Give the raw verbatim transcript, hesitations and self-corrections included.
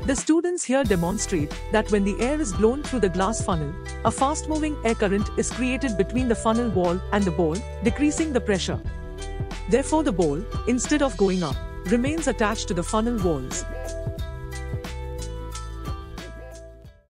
The students here demonstrate that when the air is blown through the glass funnel, a fast-moving air current is created between the funnel wall and the ball, decreasing the pressure. Therefore, the ball, instead of going up, remains attached to the funnel walls.